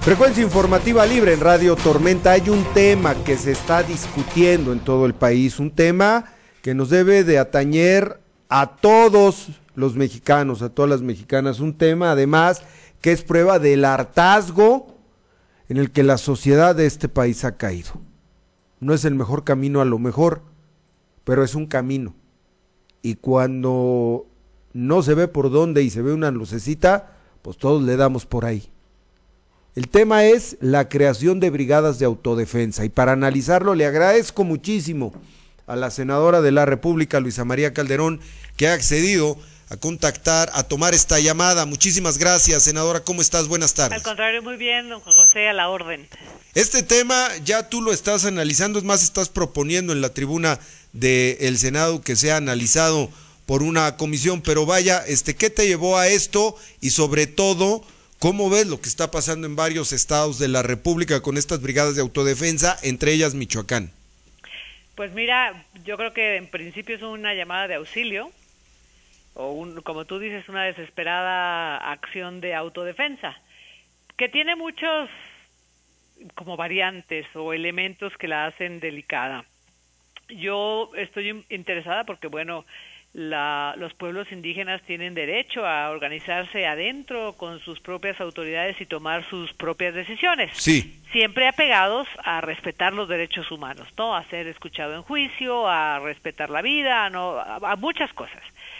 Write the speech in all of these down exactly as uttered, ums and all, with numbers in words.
Frecuencia informativa libre en Radio Tormenta. Hay un tema que se está discutiendo en todo el país, un tema que nos debe de atañer a todos los mexicanos, a todas las mexicanas, un tema además que es prueba del hartazgo en el que la sociedad de este país ha caído. No es el mejor camino a lo mejor, pero es un camino, y cuando no se ve por dónde y se ve una lucecita, pues todos le damos por ahí. El tema es la creación de brigadas de autodefensa, y para analizarlo le agradezco muchísimo a la senadora de la República, Luisa María Calderón, que ha accedido a contactar, a tomar esta llamada. Muchísimas gracias, senadora. ¿Cómo estás? Buenas tardes. Al contrario, muy bien, don José, a la orden. Este tema ya tú lo estás analizando, es más, estás proponiendo en la tribuna del Senado que sea analizado por una comisión, pero vaya, este, ¿qué te llevó a esto? Y sobre todo, ¿cómo ves lo que está pasando en varios estados de la República con estas brigadas de autodefensa, entre ellas Michoacán? Pues mira, yo creo que en principio es una llamada de auxilio, o un, como tú dices, una desesperada acción de autodefensa, que tiene muchos como variantes o elementos que la hacen delicada. Yo estoy interesada porque, bueno, la, los pueblos indígenas tienen derecho a organizarse adentro con sus propias autoridades y tomar sus propias decisiones. Sí. Siempre apegados a respetar los derechos humanos, ¿no? A ser escuchado en juicio, a respetar la vida, ¿no? a, a muchas cosas.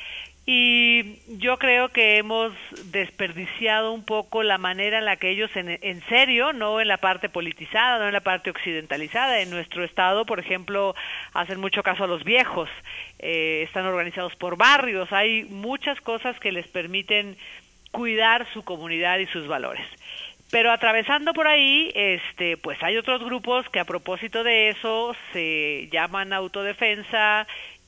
Y yo creo que hemos desperdiciado un poco la manera en la que ellos, en, en serio, no en la parte politizada, no en la parte occidentalizada, en nuestro estado, por ejemplo, hacen mucho caso a los viejos, eh, están organizados por barrios, hay muchas cosas que les permiten cuidar su comunidad y sus valores. Pero atravesando por ahí, este, pues hay otros grupos que a propósito de eso se llaman autodefensa,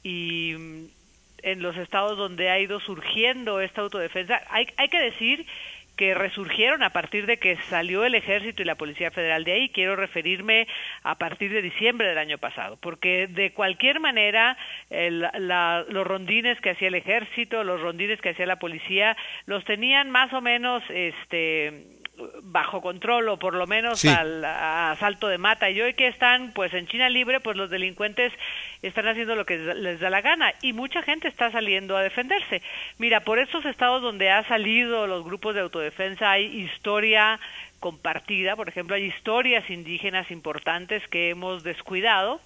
y en los estados donde ha ido surgiendo esta autodefensa, hay, hay que decir que resurgieron a partir de que salió el Ejército y la Policía Federal de ahí. Quiero referirme a partir de diciembre del año pasado, porque de cualquier manera el, la, los rondines que hacía el Ejército, los rondines que hacía la Policía, los tenían más o menos este bajo control, o por lo menos sí. al a asalto de mata, y hoy que están pues en China libre, pues los delincuentes están haciendo lo que les da la gana, y mucha gente está saliendo a defenderse. Mira, por esos estados donde ha salido los grupos de autodefensa hay historia compartida, por ejemplo, hay historias indígenas importantes que hemos descuidado.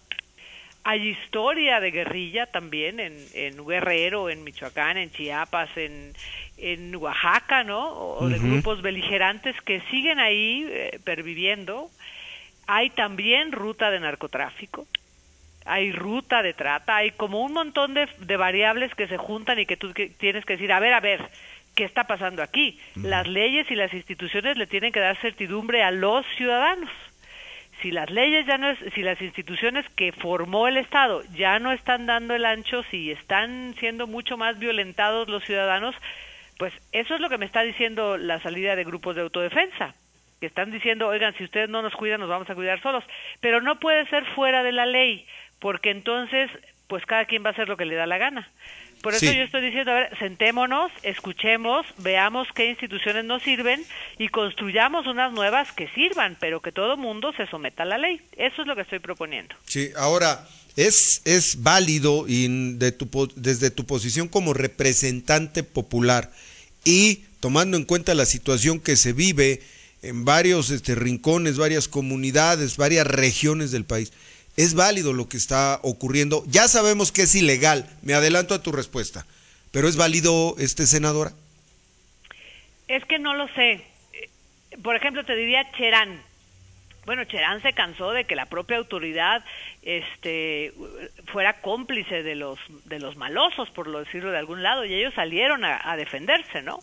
Hay historia de guerrilla también en, en Guerrero, en Michoacán, en Chiapas, en, en Oaxaca, ¿no? O uh-huh. de grupos beligerantes que siguen ahí eh, perviviendo. Hay también ruta de narcotráfico, hay ruta de trata, hay como un montón de, de variables que se juntan y que tú que tienes que decir, a ver, a ver, ¿qué está pasando aquí? Uh-huh. Las leyes y las instituciones le tienen que dar certidumbre a los ciudadanos. Si las leyes ya no es, si las instituciones que formó el Estado ya no están dando el ancho, si están siendo mucho más violentados los ciudadanos, pues eso es lo que me está diciendo la salida de grupos de autodefensa, que están diciendo, oigan, si ustedes no nos cuidan, nos vamos a cuidar solos, pero no puede ser fuera de la ley, porque entonces, pues cada quien va a hacer lo que le da la gana. Por eso sí. yo estoy diciendo, a ver, sentémonos, escuchemos, veamos qué instituciones nos sirven y construyamos unas nuevas que sirvan, pero que todo mundo se someta a la ley. Eso es lo que estoy proponiendo. Sí, ahora, es, es válido y de tu, desde tu posición como representante popular y tomando en cuenta la situación que se vive en varios este, rincones, varias comunidades, varias regiones del país, es válido lo que está ocurriendo. Ya sabemos que es ilegal, me adelanto a tu respuesta, pero ¿es válido, este senadora? Es que no lo sé. Por ejemplo, te diría Cherán. Bueno, Cherán se cansó de que la propia autoridad este, fuera cómplice de los, de los malosos, por lo decirlo de algún lado, y ellos salieron a, a defenderse, ¿no?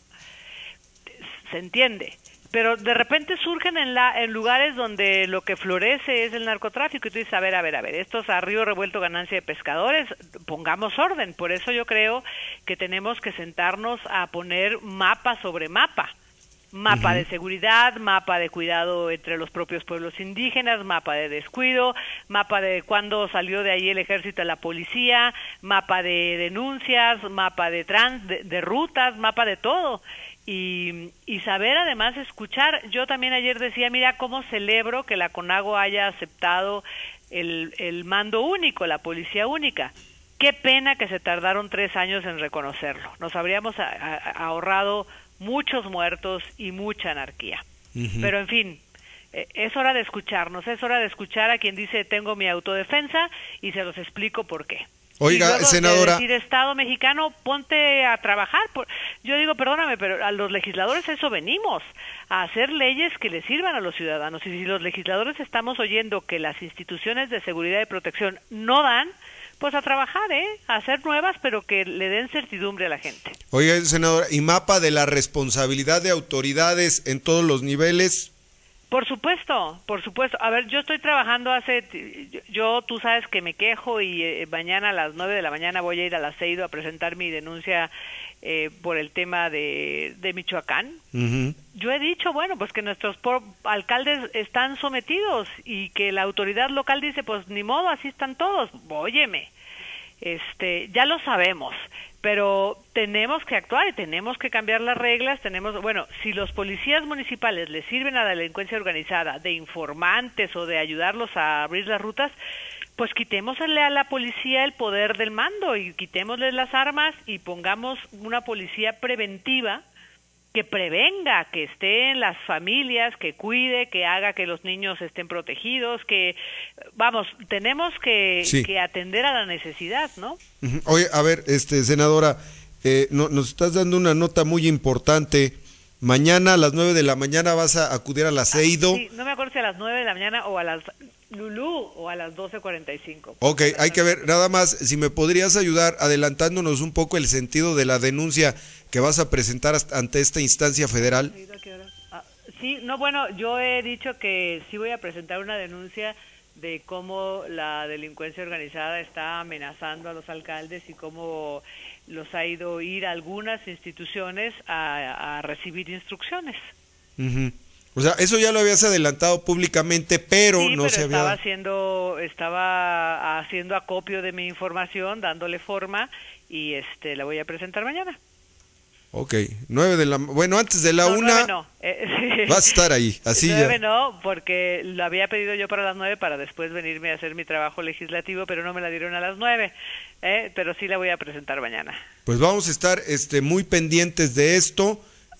Se entiende. Pero de repente surgen en, la, en lugares donde lo que florece es el narcotráfico, y tú dices, a ver, a ver, a ver, esto es a río revuelto ganancia de pescadores, pongamos orden. Por eso yo creo que tenemos que sentarnos a poner mapa sobre mapa. Mapa uh-huh. de seguridad, mapa de cuidado entre los propios pueblos indígenas, mapa de descuido, mapa de cuándo salió de ahí el ejército a la policía, mapa de denuncias, mapa de trans, de, de rutas, mapa de todo. y, y saber además escuchar. Yo también ayer decía, mira cómo celebro que la CONAGO haya aceptado el, el mando único, la policía única. Qué pena que se tardaron tres años en reconocerlo. Nos habríamos a, a, ahorrado muchos muertos y mucha anarquía. Uh-huh. Pero en fin, eh, es hora de escucharnos, es hora de escuchar a quien dice tengo mi autodefensa y se los explico por qué. Oiga, y luego senadora. De decir Estado mexicano, ponte a trabajar. Por... Yo digo, perdóname, pero a los legisladores eso venimos, a hacer leyes que les sirvan a los ciudadanos. Y si los legisladores estamos oyendo que las instituciones de seguridad y protección no dan, pues a trabajar, ¿eh? A hacer nuevas, pero que le den certidumbre a la gente. Oiga, senadora, ¿y mapa de la responsabilidad de autoridades en todos los niveles? Por supuesto, por supuesto. A ver, yo estoy trabajando hace, yo, yo tú sabes que me quejo y eh, mañana a las nueve de la mañana voy a ir a la CEIDO a presentar mi denuncia eh, por el tema de, de Michoacán. Uh-huh. Yo he dicho, bueno, pues que nuestros por, alcaldes están sometidos y que la autoridad local dice, pues ni modo, así están todos. Óyeme, este, ya lo sabemos. Pero tenemos que actuar y tenemos que cambiar las reglas, tenemos, bueno, si los policías municipales les sirven a la delincuencia organizada de informantes o de ayudarlos a abrir las rutas, pues quitémosle a la policía el poder del mando y quitémosles las armas y pongamos una policía preventiva que prevenga, que esté en las familias, que cuide, que haga que los niños estén protegidos, que, vamos, tenemos que, sí. que atender a la necesidad, ¿no? Uh-huh. Oye, a ver, este senadora, eh, no, nos estás dando una nota muy importante. Mañana a las nueve de la mañana vas a acudir a la CEIDO. Ah, sí, no me acuerdo si a las nueve de la mañana o a las Lulú o a las doce cuarenta y cinco. Ok, hay que ver, nada más, si me podrías ayudar adelantándonos un poco el sentido de la denuncia que vas a presentar ante esta instancia federal. Ah, sí, no, bueno, yo he dicho que sí voy a presentar una denuncia de cómo la delincuencia organizada está amenazando a los alcaldes y cómo los ha ido a ir a algunas instituciones a, a recibir instrucciones. Uh-huh. O sea, eso ya lo habías adelantado públicamente, pero sí, no pero se había... estaba haciendo, estaba haciendo acopio de mi información, dándole forma, y este la voy a presentar mañana. Ok, nueve de la... Bueno, antes de la no, una... Nueve no. Eh, vas a estar ahí, así nueve ya. no, porque lo había pedido yo para las nueve para después venirme a hacer mi trabajo legislativo, pero no me la dieron a las nueve, eh, pero sí la voy a presentar mañana. Pues vamos a estar este, muy pendientes de esto.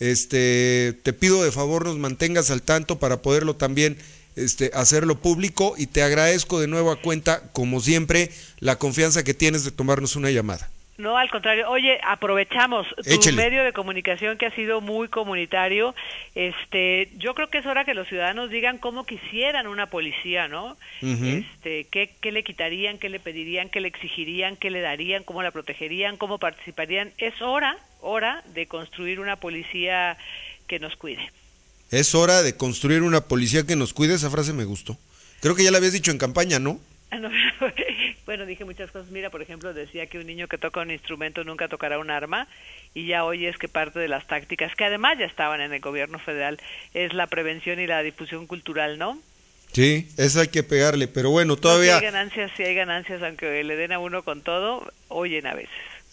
Este, te pido de favor nos mantengas al tanto para poderlo también este, hacerlo público, y te agradezco de nuevo a cuenta, como siempre, la confianza que tienes de tomarnos una llamada. No, al contrario. Oye, aprovechamos tu Échele. medio de comunicación que ha sido muy comunitario. Este, yo creo que es hora que los ciudadanos digan cómo quisieran una policía, ¿no? Uh-huh. Este, qué, qué le quitarían, qué le pedirían, qué le exigirían, qué le darían, cómo la protegerían, cómo participarían. Es hora, hora de construir una policía que nos cuide. Es hora de construir una policía que nos cuide. Esa frase me gustó. Creo que ya la habías dicho en campaña, ¿no? No, bueno, dije muchas cosas. Mira, por ejemplo, decía que un niño que toca un instrumento nunca tocará un arma, y ya hoy es que parte de las tácticas, que además ya estaban en el gobierno federal, es la prevención y la difusión cultural, ¿no? Sí, eso hay que pegarle, pero bueno, todavía... No, si hay ganancias, si hay ganancias, aunque le den a uno con todo, oyen a veces.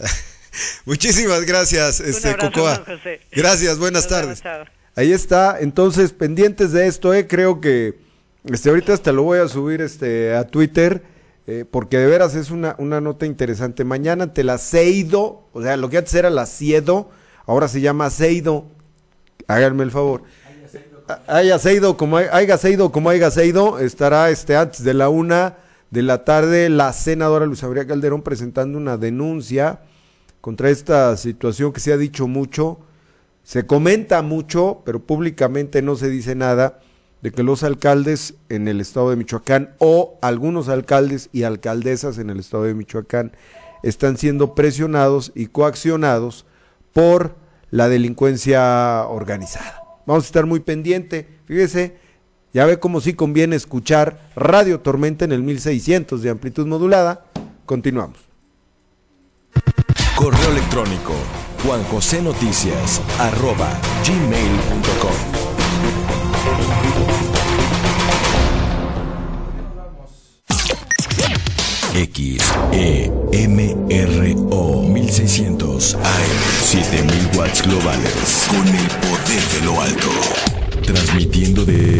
Muchísimas gracias, este un abrazo, Cocoa. Juan José. Gracias, buenas Nos tardes. vemos, ahí está, entonces, pendientes de esto, eh, creo que... Este, ahorita hasta lo voy a subir este a Twitter, eh, porque de veras es una, una nota interesante. Mañana ante la CEIDO, o sea, lo que antes era la CIEDO, ahora se llama CEIDO. Háganme el favor. Haya CEIDO como haya CEIDO como haya CEIDO, estará este antes de la una de la tarde la senadora Luisa María Calderón presentando una denuncia contra esta situación que se ha dicho mucho, se comenta mucho, pero públicamente no se dice nada, de que los alcaldes en el estado de Michoacán o algunos alcaldes y alcaldesas en el estado de Michoacán están siendo presionados y coaccionados por la delincuencia organizada. Vamos a estar muy pendiente, fíjese, ya ve cómo sí conviene escuchar Radio Tormenta en el mil seiscientos de amplitud modulada. Continuamos. Correo electrónico juanjosenoticias arroba gmail punto com. X E M R O mil seiscientos A M, siete mil watts globales, con el de